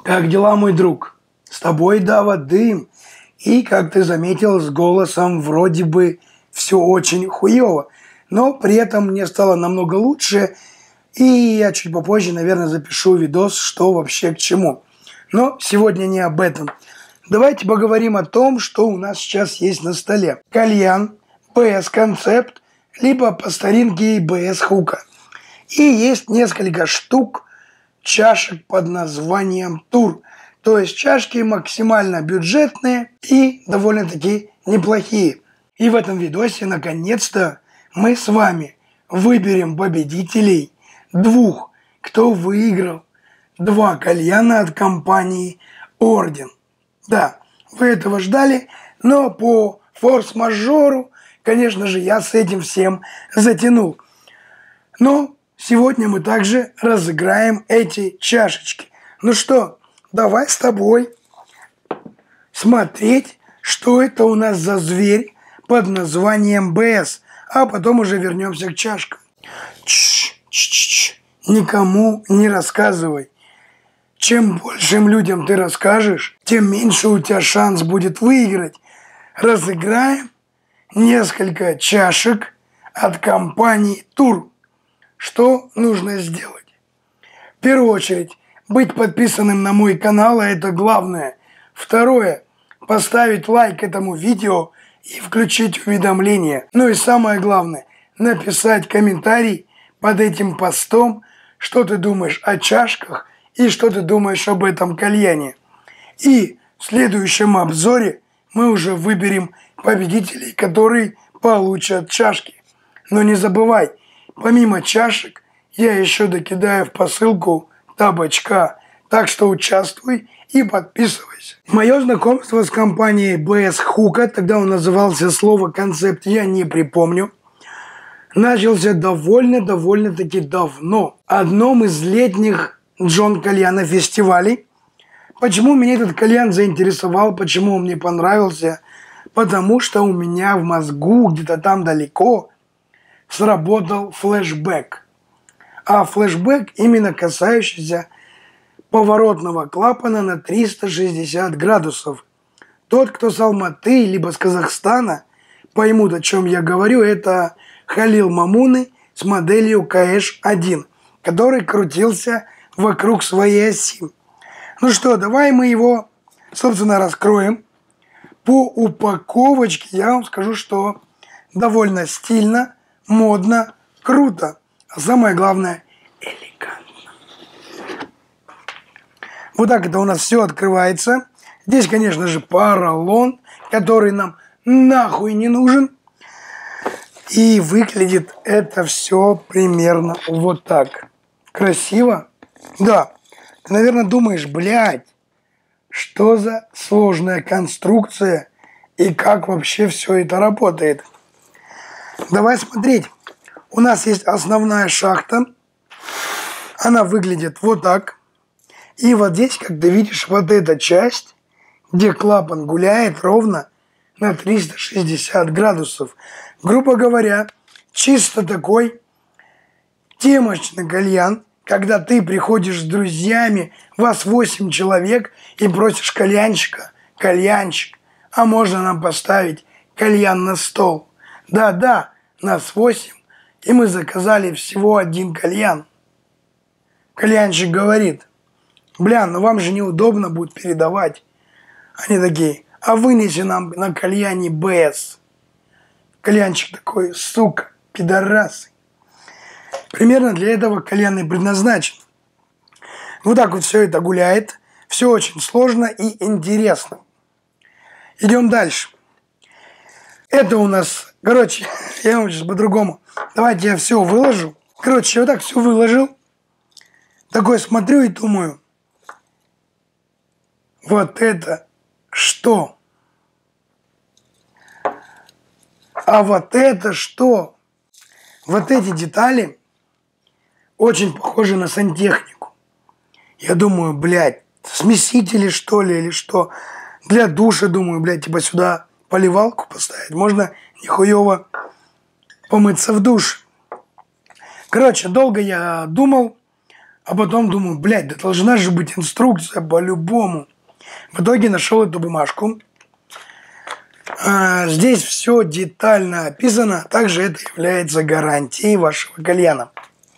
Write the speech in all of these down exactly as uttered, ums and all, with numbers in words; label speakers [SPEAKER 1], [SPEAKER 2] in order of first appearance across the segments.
[SPEAKER 1] Как дела, мой друг? С тобой, Дава, дым. И, как ты заметил, с голосом вроде бы все очень хуево. Но при этом мне стало намного лучше. И я чуть попозже, наверное, запишу видос, что вообще к чему. Но сегодня не об этом. Давайте поговорим о том, что у нас сейчас есть на столе. Кальян, бэ эс концепт, либо по старинке бэ эс хука. И есть несколько штук чашек под названием тур. То есть чашки максимально бюджетные и довольно-таки неплохие. И в этом видосе наконец-то мы с вами выберем победителей двух, кто выиграл два кальяна от компании Орден. Да, вы этого ждали, но по форс-мажору, конечно же, я с этим всем затянул. Но сегодня мы также разыграем эти чашечки. Ну что, давай с тобой смотреть, что это у нас за зверь под названием бэ эс, а потом уже вернемся к чашкам. Ч-ч-ч-ч. Никому не рассказывай. Чем большим людям ты расскажешь, тем меньше у тебя шанс будет выиграть. Разыграем несколько чашек от компании Тур. Что нужно сделать? В первую очередь, быть подписанным на мой канал, а это главное. Второе, поставить лайк этому видео и включить уведомления. Ну и самое главное, написать комментарий под этим постом, что ты думаешь о чашках и что ты думаешь об этом кальяне. И в следующем обзоре мы уже выберем победителей, которые получат чашки. Но не забывай, помимо чашек, я еще докидаю в посылку табачка. Так что участвуй и подписывайся. Мое знакомство с компанией бэ эс хука, тогда он назывался слово «концепт», я не припомню, начался довольно-довольно-таки давно. Одном из летних Джон Кальяна фестивалей. Почему меня этот кальян заинтересовал, почему он мне понравился? Потому что у меня в мозгу, где-то там далеко, сработал флешбэк. А флешбэк именно касающийся поворотного клапана на триста шестьдесят градусов. Тот, кто с Алматы, либо с Казахстана, поймут, о чем я говорю, это Халил Мамуны с моделью ка эш один, который крутился вокруг своей оси. Ну что, давай мы его, собственно, раскроем. По упаковочке я вам скажу, что довольно стильно, модно, круто. А самое главное, элегантно. Вот так это у нас все открывается. Здесь, конечно же, поролон, который нам нахуй не нужен. И выглядит это все примерно вот так. Красиво? Да. Ты, наверное, думаешь, блядь, что за сложная конструкция и как вообще все это работает. Давай смотреть. У нас есть основная шахта. Она выглядит вот так. И вот здесь, как ты видишь, вот эта часть, где клапан гуляет ровно на триста шестьдесят градусов. Грубо говоря, чисто такой темочный кальян, когда ты приходишь с друзьями, вас восемь человек, и просишь кальянщика, кальянчик, а можно нам поставить кальян на стол? Да-да, нас восемь, и мы заказали всего один кальян. Кальянщик говорит: бля, ну вам же неудобно будет передавать. Они такие: а вынеси нам на кальяне бэ эс. Кальянчик такой: сука, пидорасы. Примерно для этого кальян и предназначен. Вот так вот все это гуляет. Все очень сложно и интересно. Идем дальше. Это у нас, короче, я вам сейчас по-другому. Давайте я все выложу. Короче, я вот так все выложил. Такой смотрю и думаю: вот это что? А вот это что? Вот эти детали очень похожи на сантехнику. Я думаю, блядь, смесители что ли или что? Для душа, думаю, блядь, типа сюда поливалку поставить. Можно нихуево помыться в душ. Короче, долго я думал, А потом думаю, блядь, да должна же быть инструкция по-любому. В итоге нашел эту бумажку. А, здесь все детально описано. Также это является гарантией вашего кальяна.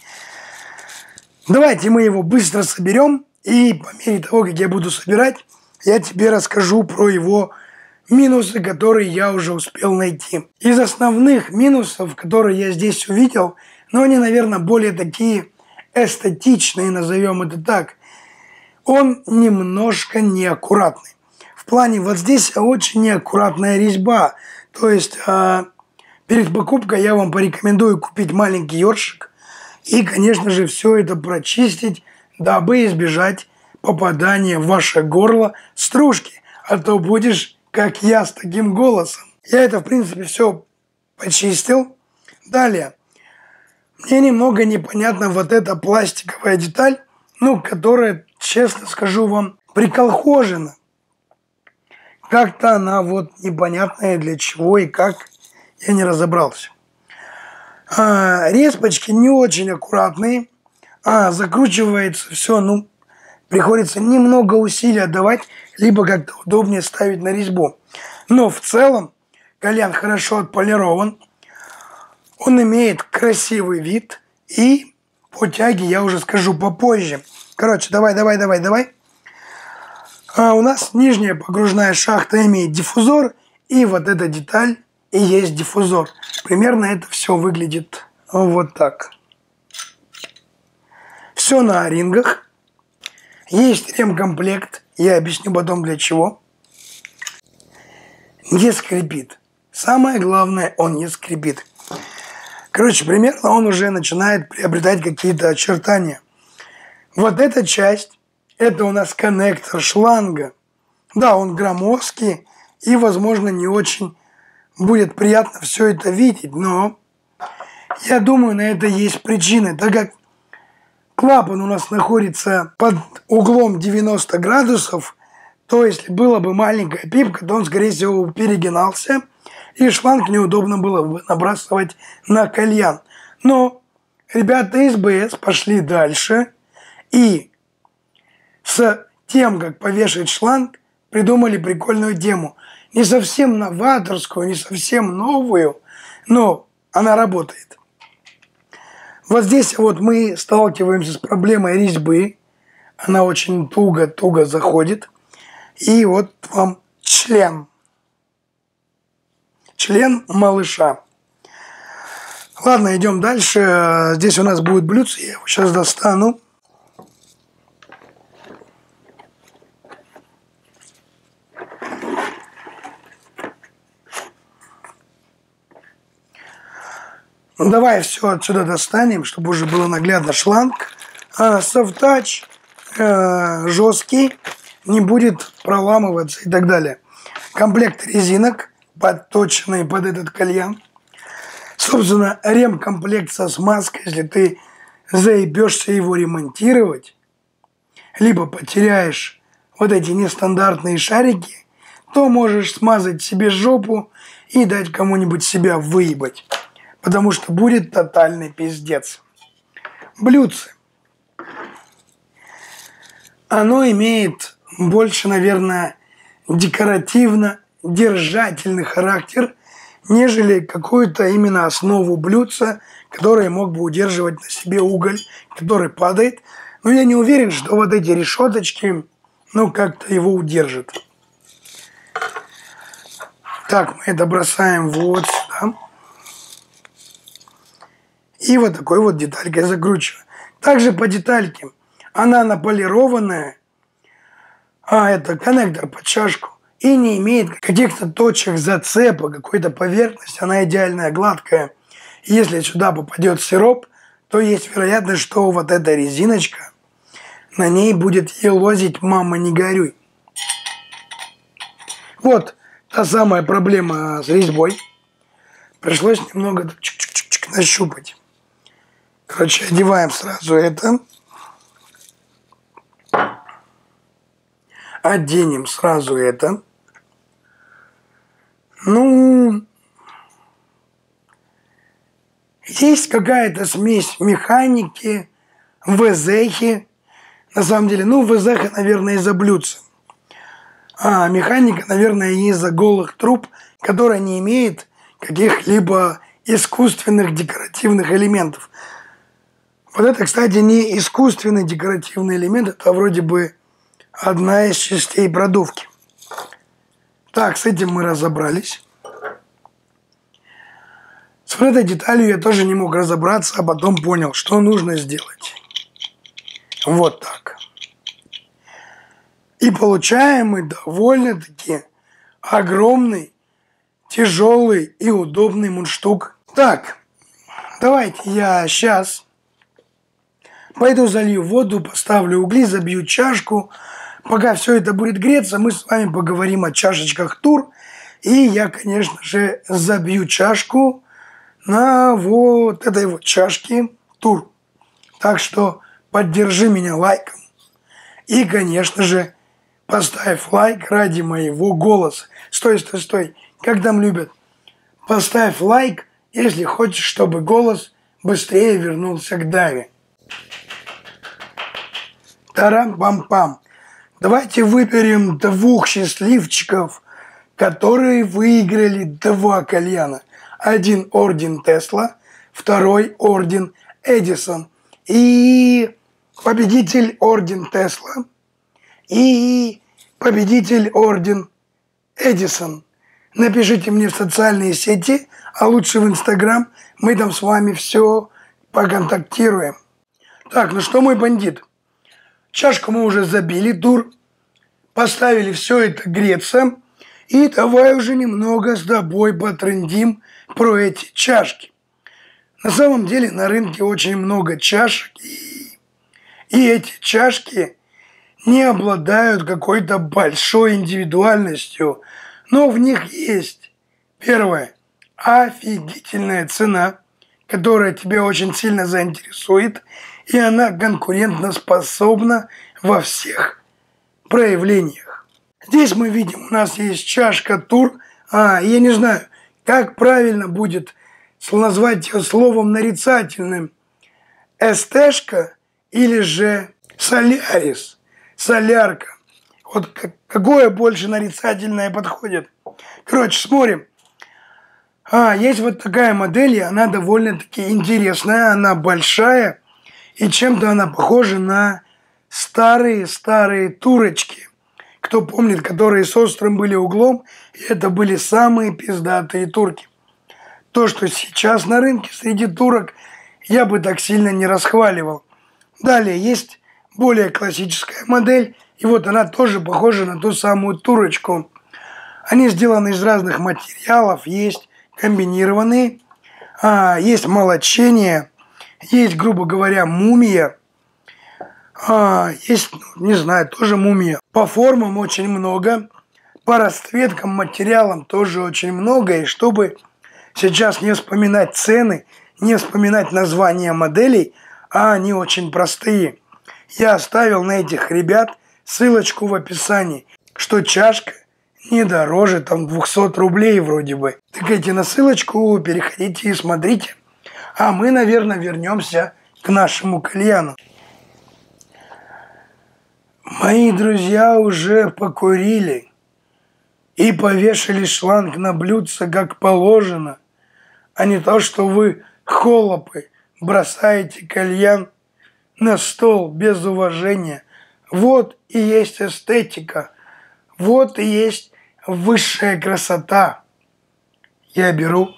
[SPEAKER 1] Давайте мы его быстро соберем. И по мере того, как я буду собирать, я тебе расскажу про его минусы, которые я уже успел найти. Из основных минусов, которые я здесь увидел, но они, наверное, более такие эстетичные, назовем это так, он немножко неаккуратный. В плане, вот здесь очень неаккуратная резьба. То есть э, перед покупкой я вам порекомендую купить маленький ёршик и, конечно же, все это прочистить, дабы избежать попадания в ваше горло стружки. А то будешь, как я, с таким голосом. Я это, в принципе, все почистил. Далее. Мне немного непонятна вот эта пластиковая деталь, ну, которая, честно скажу вам, приколхожена. Как-то она вот непонятная для чего и как, я не разобрался. А, респочки не очень аккуратные, а закручивается все, ну, приходится немного усилий отдавать, либо как-то удобнее ставить на резьбу. Но в целом кальян хорошо отполирован. Он имеет красивый вид, и по тяге я уже скажу попозже. Короче, давай, давай, давай, давай. А у нас нижняя погружная шахта имеет диффузор, и вот эта деталь и есть диффузор. Примерно это все выглядит вот так. Все на о-рингах. Есть ремкомплект, я объясню потом для чего. Не скрипит. Самое главное, он не скрипит. Короче, примерно он уже начинает приобретать какие-то очертания. Вот эта часть, это у нас коннектор шланга. Да, он громоздкий и, возможно, не очень будет приятно все это видеть, но я думаю, на это есть причины, так как клапан у нас находится под углом девяносто градусов, то если была бы маленькая пипка, то он, скорее всего, перегинался, и шланг неудобно было бы набрасывать на кальян. Но ребята из бэ эс пошли дальше и с тем, как повешать шланг, придумали прикольную тему. Не совсем новаторскую, не совсем новую, но она работает. Вот здесь вот мы сталкиваемся с проблемой резьбы. Она очень туго-туго заходит. И вот вам член. Член малыша. Ладно, идем дальше. Здесь у нас будет блюдце. Я его сейчас достану. Ну, давай все отсюда достанем, чтобы уже было наглядно. Шланг. А, софт-тач. Э, жесткий. Не будет проламываться и так далее. Комплект резинок, подточенные под этот кальян. Собственно, ремкомплект со смазкой, если ты заебешься его ремонтировать, либо потеряешь вот эти нестандартные шарики, то можешь смазать себе жопу и дать кому-нибудь себя выебать. Потому что будет тотальный пиздец. Блюдце. Оно имеет больше, наверное, декоративно-держательный характер, нежели какую-то именно основу блюдца, который мог бы удерживать на себе уголь, который падает. Но я не уверен, что вот эти решеточки, ну, как-то его удержат. Так, мы это бросаем вот сюда. И вот такой вот деталькой закручиваю. Также по детальке. Она наполированная, а это коннектор под чашку, и не имеет каких-то точек зацепа, какой-то поверхности, она идеальная, гладкая. И если сюда попадет сироп, то есть вероятность, что вот эта резиночка, на ней будет елозить, мама, не горюй. Вот та самая проблема с резьбой. Пришлось немного чик-чик-чик нащупать. Короче, одеваем сразу это. Оденем сразу это. Ну, есть какая-то смесь механики, ВЗХи. На самом деле, ну, ВЗХ, наверное, из-за блюдца. А механика, наверное, из-за голых труб, которая не имеет каких-либо искусственных декоративных элементов. Вот это, кстати, не искусственный декоративный элемент, это вроде бы одна из частей продувки. Так, с этим мы разобрались. С этой деталью я тоже не мог разобраться, а потом понял, что нужно сделать. Вот так. И получаем мы довольно-таки огромный, тяжелый и удобный мундштук. Так, давайте я сейчас пойду залью воду, поставлю угли, забью чашку. Пока все это будет греться, мы с вами поговорим о чашечках Тур. И я, конечно же, забью чашку на вот этой вот чашке Тур. Так что поддержи меня лайком. И, конечно же, поставь лайк ради моего голоса. Стой, стой, стой. Как там любят? Поставь лайк, если хочешь, чтобы голос быстрее вернулся к Даве. Тарам-пам-пам. Давайте выберем двух счастливчиков, которые выиграли два кальяна. Один орден Тесла, второй орден Эдисон. И победитель орден Тесла. И победитель орден Эдисон. Напишите мне в социальные сети, а лучше в Инстаграм. Мы там с вами все поконтактируем. Так, ну что, мой бандит? Чашку мы уже забили, Тур. Поставили все это греться. И давай уже немного с тобой потрындим про эти чашки. На самом деле на рынке очень много чашек. И, и эти чашки не обладают какой-то большой индивидуальностью. Но в них есть, первое, офигительная цена, которая тебя очень сильно заинтересует. И она конкурентоспособна во всех проявлениях. Здесь мы видим, у нас есть чашка Тур. А, я не знаю, как правильно будет назвать ее словом нарицательным. Эстэшка или же солярис, солярка. Вот какое больше нарицательное подходит. Короче, смотрим. А, есть вот такая модель, и она довольно-таки интересная, она большая. И чем-то она похожа на старые-старые турочки. Кто помнит, которые с острым были углом, и это были самые пиздатые турки. То, что сейчас на рынке среди турок, я бы так сильно не расхваливал. Далее есть более классическая модель, и вот она тоже похожа на ту самую турочку. Они сделаны из разных материалов, есть комбинированные, а, есть молочение, есть, грубо говоря, мумия, а, есть, не знаю, тоже мумия. По формам очень много, по расцветкам, материалам тоже очень много. И чтобы сейчас не вспоминать цены, не вспоминать названия моделей, а они очень простые, я оставил на этих ребят ссылочку в описании, что чашка не дороже там двухсот рублей вроде бы. Тыкайте на ссылочку, переходите и смотрите. А мы, наверное, вернемся к нашему кальяну. Мои друзья уже покурили и повешали шланг на блюдце, как положено, а не то, что вы, холопы, бросаете кальян на стол без уважения. Вот и есть эстетика, вот и есть высшая красота. Я беру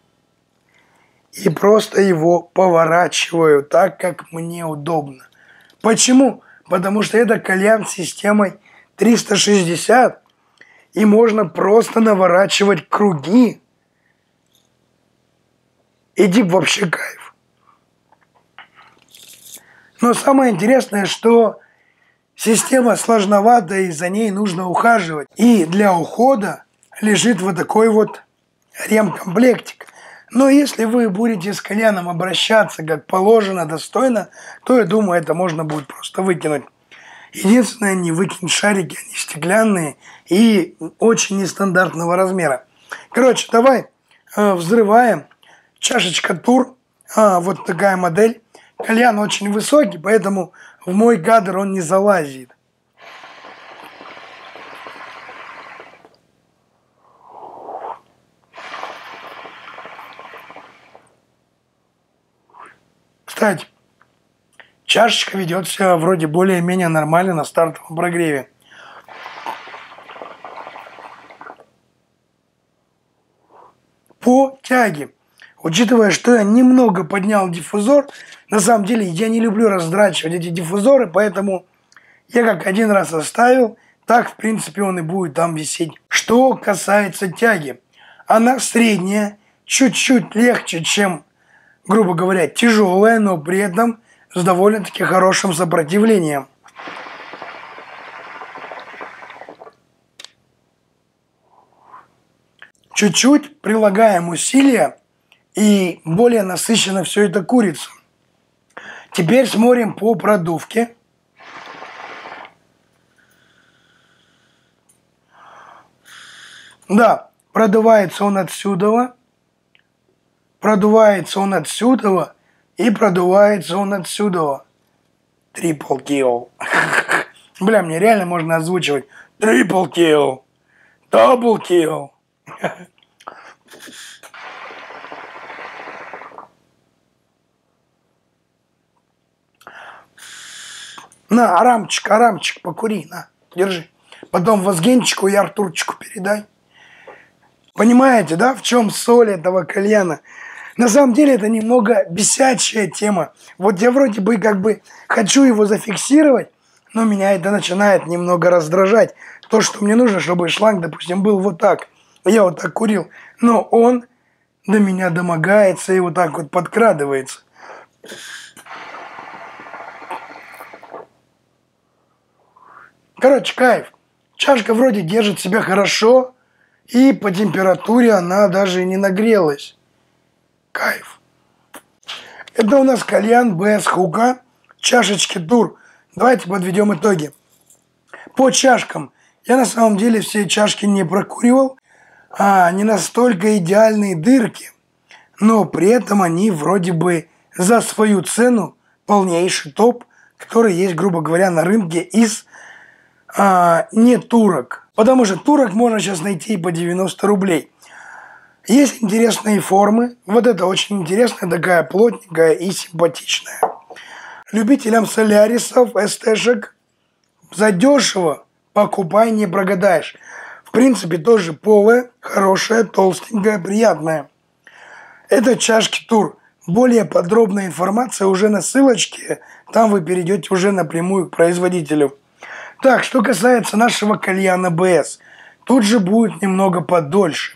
[SPEAKER 1] и просто его поворачиваю так, как мне удобно. Почему? Потому что это кальян с системой триста шестьдесят, и можно просто наворачивать круги. И тип вообще кайф. Но самое интересное, что система сложноватая, и за ней нужно ухаживать. И для ухода лежит вот такой вот ремкомплектик. Но если вы будете с кальяном обращаться как положено, достойно, то, я думаю, это можно будет просто выкинуть. Единственное, не выкинь шарики, они стеклянные и очень нестандартного размера. Короче, давай э, взрываем. Чашечка Тур, а, вот такая модель. кальян очень высокий, поэтому в мой кадр он не залазит. Кстати, чашечка ведет себя вроде более-менее нормально на стартовом прогреве. По тяге. Учитывая, что я немного поднял диффузор, на самом деле я не люблю раздрачивать эти диффузоры, поэтому я как один раз оставил, так в принципе он и будет там висеть. Что касается тяги, она средняя, чуть-чуть легче, чем, грубо говоря, тяжелая, но при этом с довольно-таки хорошим сопротивлением. Чуть-чуть прилагаем усилия, и более насыщенно все это курица. Теперь смотрим по продувке. Да, продувается он отсюда, продувается он отсюда и продувается он отсюда. Трипл килл. Бля, мне реально можно озвучивать. Трипл килл. Дабл килл. На, Арамчик, Арамчик, покури, на, держи. Потом Вазгенчику и Артурчику передай. Понимаете, да, в чем соль этого кальяна? На самом деле это немного бесячая тема. Вот я вроде бы как бы хочу его зафиксировать, но меня это начинает немного раздражать. То, что мне нужно, чтобы шланг, допустим, был вот так. Я вот так курил, но он до меня домогается и вот так вот подкрадывается. Короче, кайф. Чашка вроде держит себя хорошо, и по температуре она даже не нагрелась. Кайф. Это у нас кальян би эс Hookah, чашечки Тур. Давайте подведем итоги. По чашкам. Я на самом деле все чашки не прокуривал, а не настолько идеальные дырки. Но при этом они вроде бы за свою цену полнейший топ, который есть, грубо говоря, на рынке из а, не турок. Потому что турок можно сейчас найти по девяносто рублей. Есть интересные формы. Вот это очень интересная, такая плотненькая и симпатичная. Любителям солярисов, эстешек, задешево покупай, не прогадаешь. В принципе, тоже полая, хорошая, толстенькая, приятная. Это чашки Тур. Более подробная информация уже на ссылочке. Там вы перейдете уже напрямую к производителю. Так, что касается нашего кальяна би эс. Тут же будет немного подольше.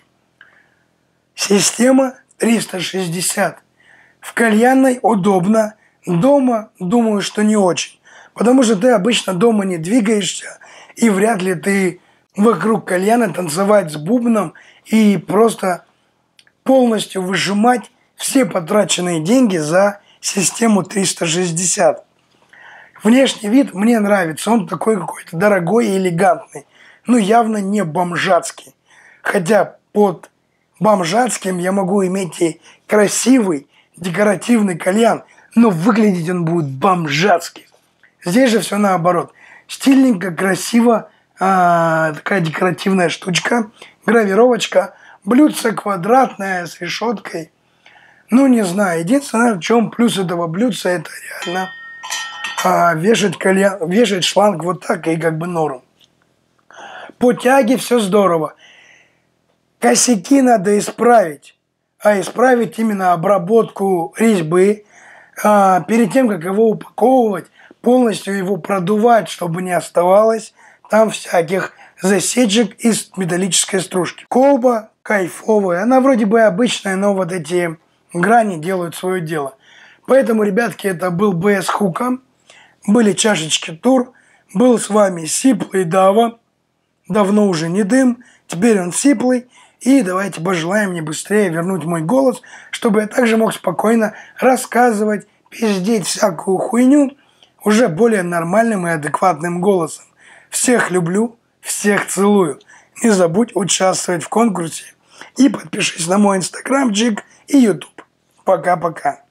[SPEAKER 1] Система триста шестьдесят. В кальянной удобно. Дома, думаю, что не очень. Потому что ты обычно дома не двигаешься. И вряд ли ты вокруг кальяна танцевать с бубном и просто полностью выжимать все потраченные деньги за систему триста шестьдесят. Внешний вид мне нравится. Он такой какой-то дорогой и элегантный. Но явно не бомжатский. Хотя под бомжатским я могу иметь и красивый декоративный кальян. Но выглядеть он будет бомжатский. Здесь же все наоборот. Стильненько, красиво. А, такая декоративная штучка. Гравировочка. Блюдце квадратное с решеткой. Ну, не знаю. Единственное, в чем плюс этого блюдца, это реально а, вешать, кальян, вешать шланг вот так и как бы норм. По тяге все здорово. Косяки надо исправить. А исправить именно обработку резьбы. А, перед тем, как его упаковывать, полностью его продувать, чтобы не оставалось там всяких засечек из металлической стружки. Колба кайфовая. Она вроде бы обычная, но вот эти грани делают свое дело. Поэтому, ребятки, это был би эс Hookah. Были чашечки Тур. Был с вами Сиплый Дава. Давно уже не дым. Теперь он сиплый. И давайте пожелаем мне быстрее вернуть мой голос, чтобы я также мог спокойно рассказывать, пиздеть всякую хуйню уже более нормальным и адекватным голосом. Всех люблю, всех целую. Не забудь участвовать в конкурсе и подпишись на мой инстаграмчик и ютуб. Пока-пока.